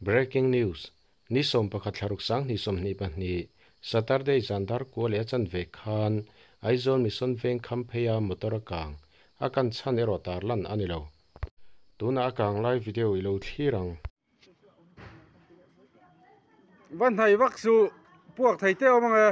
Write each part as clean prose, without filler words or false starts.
Breaking news. Ni som pakhat tharuk sang ni som ni pahni Saturday zandar ko le chan ve khan aizon mission veng khamphea motor kang akan chan ero tarlan anilo tuna kang live video ilo thirang van thai vak su puak thai te omanga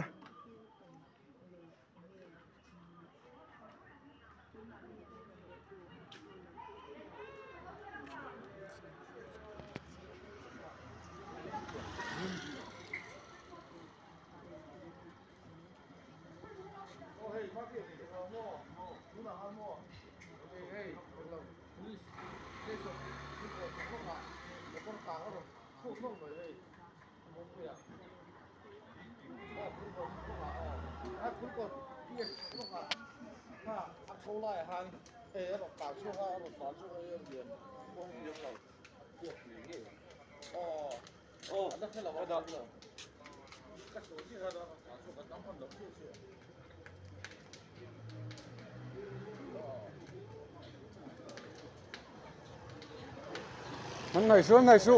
ngày su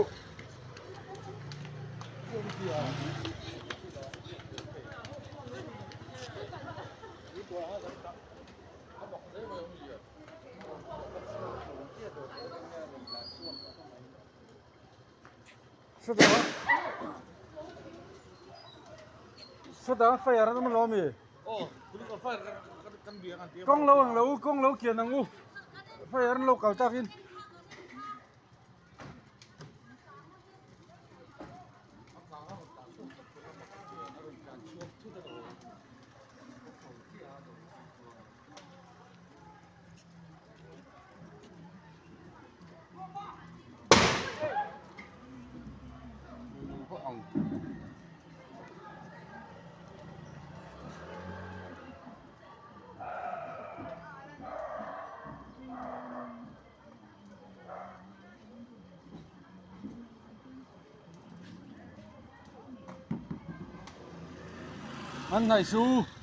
Sudah fire nó mà lo mi. Con lâu kia năng u. Fire nó lâu cầu takin. Anh này su